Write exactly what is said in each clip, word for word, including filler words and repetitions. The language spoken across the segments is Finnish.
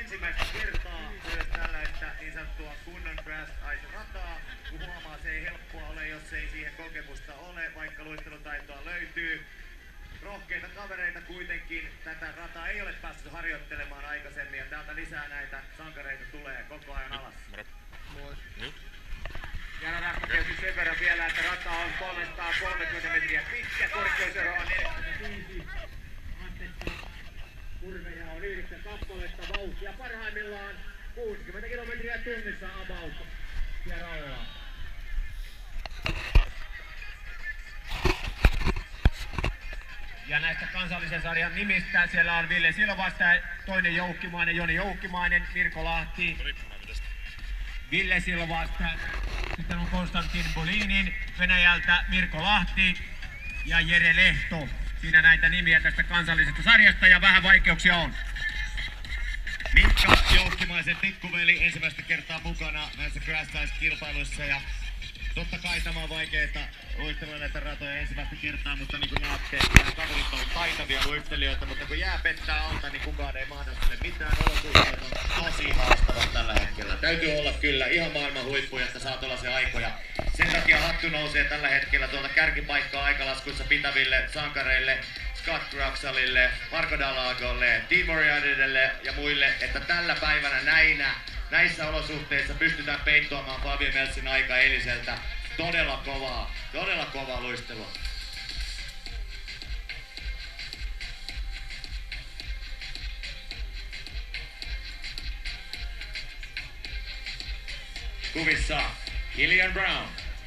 ensimmäistä kertaa myös tällaista niin sanottua kunnon Grass Ice-rataa. Kun huomaa, se ei helppoa ole, jos ei siihen kokemusta ole, vaikka luistelutaitoa löytyy. Rohkeita kavereita kuitenkin. Tätä rataa ei ole päässyt harjoittelemaan aikaisemmin ja täältä lisää näitä sankareita tulee koko ajan alas. Moi. Jana Rahko tietysti sen verran vielä, että rata on kolmesataakolmekymmentä metriä pitkä, korkeusero on neljäkymmentäviisi. Astetta kurveja on yhdeksän kappaletta, vauhtia parhaimmillaan kuusikymmentä kilometriä tunnissa about siellä ollaan. Ja näistä kansallisen sarjan nimistä siellä on Ville Silvasta, toinen Joukkimainen, Joni Joukkimainen, Mirko Lahti, Ville Silvasta, sitten on Konstantin Bolinin, Venäjältä Mirko Lahti ja Jere Lehto. Siinä näitä nimiä tästä kansallisesta sarjasta ja vähän vaikeuksia on. Mikka Joukkimaisen pikkuveli ensimmäistä kertaa mukana näissä Grass Ice-kilpailuissa ja totta kai tämä on vaikeeta luistella näitä ratoja ensimmäistä kertaa, mutta niin kuin näette, nämä kaverit on taitavia luistelijoita, mutta kun jää pettää alta, niin kukaan ei mahda sille mitään. Olosuhteet on tosi haastavat tällä hetkellä. Täytyy olla kyllä ihan maailman huippuja, että saa tuollaisia aikoja. Sen takia hattu nousee tällä hetkellä tuolta kärkipaikkaa aikalaskuissa pitäville sankareille, Scott Cruxalille, Marco Dalagolle, Dean Moriartydelle ja muille, että tällä päivänä näinä näissä olosuhteissa pystytään peittoamaan Fabio Meltsin aika eiliseltä. Todella kovaa, todella kovaa luistelua. Kuvissa Killian Brown.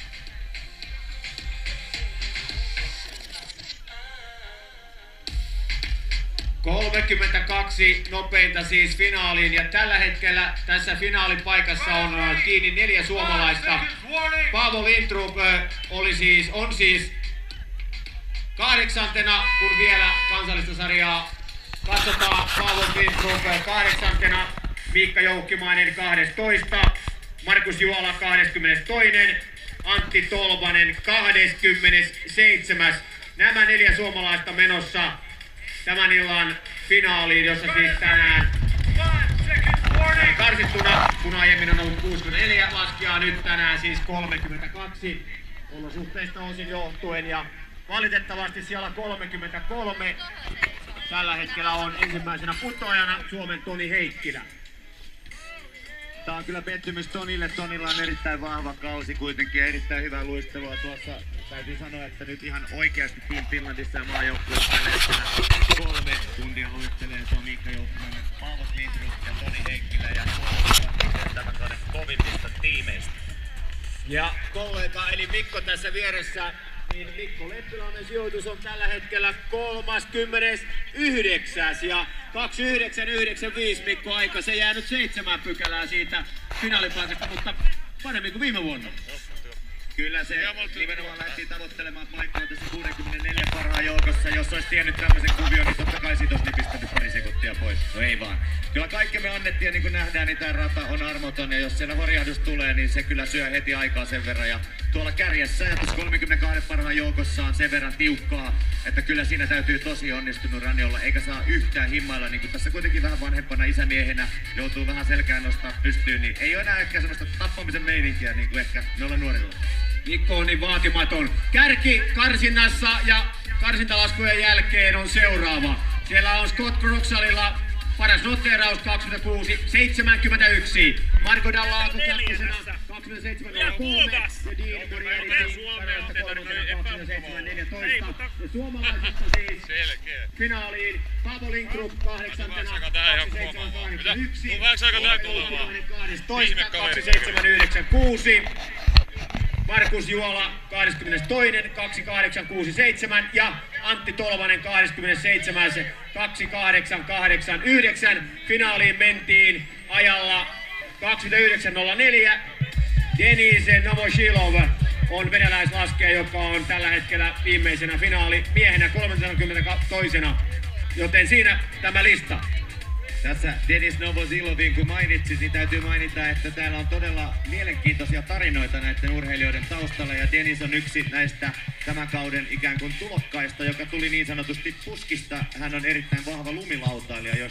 kolmekymmentäkaksi nopeinta siis finaaliin ja tällä hetkellä tässä finaalipaikassa on kiinni neljä suomalaista. Paavo Lindrup oli siis, on siis kahdeksantena, kun vielä kansallista sarjaa katsotaan. Paavo Lindrup kahdeksantena, Miikka Joukkimainen kahdestoista, Markus Juola kaksikymmentäkaksi, Antti Tolvanen kaksikymmentäseitsemän. Nämä neljä suomalaista menossa tämän illan finaaliin, jossa siis tänään karsittuna, kun aiemmin on ollut kuusikymmentäneljä laskijaa, nyt tänään siis kolmekymmentäkaksi olosuhteista osin johtuen ja valitettavasti siellä kolmekymmentäkolme tällä hetkellä on ensimmäisenä putoajana Suomen Toni Heikkilä. Tää on kyllä pettymys Tonille. Tonilla on erittäin vahva kausi kuitenkin ja erittäin hyvää luistelua tuossa. Täytyy sanoa, että nyt ihan oikeasti Team Finlandissa ja maajoukkueessa tällä hetkellä kolme tuntia luistelee. Se on Miikka Joukkimainen, Paavo Lindrup ja Toni Heikkilä ja tämän kauden kovimmista tiimeistä. Ja kollega eli Mikko tässä vieressä, niin Mikko Leppilainen sijoitus on tällä hetkellä kolmaskymmenesyhdeksäs ja kaksikymmentäyhdeksän yhdeksänkymmentäviisi Mikko aika. Se jää nyt seitsemän pykälää siitä finaalipaikasta, mutta paremmin kuin viime vuonna. Kyllä se nimenomaan lähdettiin tavoittelemaan paikkaa tässä kuusikymmentäneljä parhaan joukossa. Jos olisi tiennyt tämmöisen kuvion, niin totta kai siitä olisi nipistänyt pari sekuntia pois. No ei vaan. Kyllä kaikki me annettiin ja niin kuin nähdään, niin tämä rata on armoton. Ja jos siellä horjahdus tulee, niin se kyllä syö heti aikaa sen verran. Ja tuolla kärjessä ja tuossa kolmekymmentäkaksi parhaan joukossa on sen verran tiukkaa, että kyllä siinä täytyy tosi onnistunut rani olla. Eikä saa yhtään himmailla, niin kuin tässä kuitenkin vähän vanhempana isämiehenä joutuu vähän selkään nostaa pystyyn. Niin ei ole enää ehkä semmoista tappamisen meininkiä, niin kuin ehkä noilla nuorilla. Mikko on niin vaatimaton. Kärki karsinnassa ja karsintalaskujen jälkeen on seuraava. Siellä on Scott Cruxalilla paras noteeraus kaksikymmentäkuusi seitsemänkymmentäyksi. Marco Dalago kakkosena kaksikymmentäseitsemän nolla kolme ja Dean Moriarty parasta kolmosena kaksikymmentäseitsemän neljätoista. Ja suomalaisista siis finaaliin Paavo Lindrup kahdeksantena kaksikymmentäseitsemän kahdeksankymmentäyksi. kahdestoista kaksikymmentäseitsemän yhdeksänkymmentäkuusi. Markus Juola kaksikymmentätoinen kaksikymmentäkahdeksan kuusikymmentäseitsemän ja Antti Tolvanen kaksikymmentäseitsemän kaksikymmentäkahdeksan kahdeksankymmentäyhdeksän. Finaaliin mentiin ajalla kaksikymmentäyhdeksän nolla neljä. Denis Novosilov on venäläislaskija, joka on tällä hetkellä viimeisenä finaalimiehenä kolmekymmentäkaksi. Joten siinä tämä lista. Tässä Denis Novosilovin kun mainitsit, niin täytyy mainita, että täällä on todella mielenkiintoisia tarinoita näiden urheilijoiden taustalla. Ja Denis on yksi näistä tämän kauden ikään kuin tulokkaista, joka tuli niin sanotusti puskista. Hän on erittäin vahva lumilautailija, josta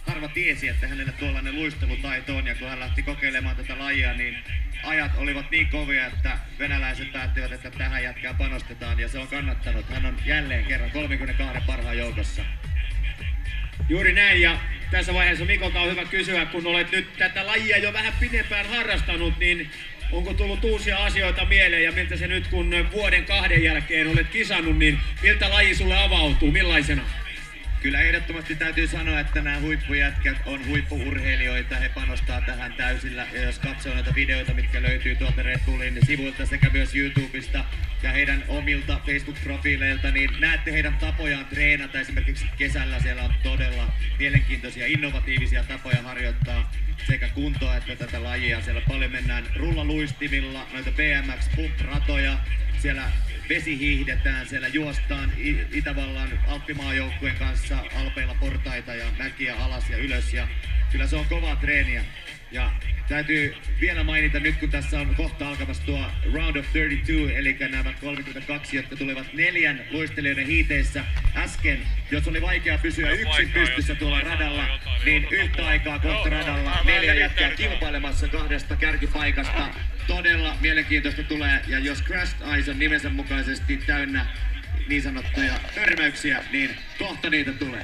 harva tiesi, että hänellä tuollainen luistelutaito on, ja kun hän lähti kokeilemaan tätä lajia, niin ajat olivat niin kovia, että venäläiset päättivät, että tähän jätkään panostetaan, ja se on kannattanut. Hän on jälleen kerran kolmekymmentäkaksi parhaan joukossa. Juuri näin, ja tässä vaiheessa Mikolta on hyvä kysyä, kun olet nyt tätä lajia jo vähän pidempään harrastanut, niin onko tullut uusia asioita mieleen, ja miltä se nyt, kun vuoden kahden jälkeen olet kisannut, niin miltä laji sulle avautuu, millaisena? Kyllä ehdottomasti täytyy sanoa, että nämä huippujätkät on huippu-urheilijoita, he panostaa tähän täysillä, ja jos katsoo noita videoita, mitkä löytyy tuolta Red Bullin sivuilta sekä myös YouTubesta ja heidän omilta Facebook-profiileilta, niin näette heidän tapojaan treenata. Esimerkiksi kesällä siellä on todella mielenkiintoisia, innovatiivisia tapoja harjoittaa sekä kuntoa että tätä lajia. Siellä paljon mennään rullaluistimilla, noita B M X-pump-ratoja, siellä vesihiihdetään, siellä juostaan Itävallan alppimaajoukkueen kanssa alpeilla portaita ja mäkiä alas ja ylös, ja kyllä se on kovaa treeniä. Ja täytyy vielä mainita nyt, kun tässä on kohta alkamassa tuo Round of kolmekymmentäkaksi, eli nämä kolmekymmentäkaksi, jotka tulevat neljän luistelijoiden hiiteissä äsken. Jos oli vaikea pysyä yksin pystyssä tuolla radalla, niin yhtä aikaa kohta radalla neljä jätkää kilpailemassa kahdesta kärkipaikasta. Todella mielenkiintoista tulee, ja jos Crashed Ice on nimensä mukaisesti täynnä niin sanottuja törmäyksiä, niin kohta niitä tulee.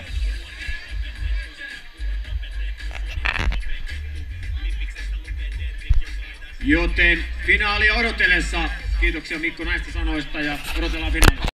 Joten finaali odotellessa. Kiitoksia Mikko näistä sanoista, ja odotellaan finaalia.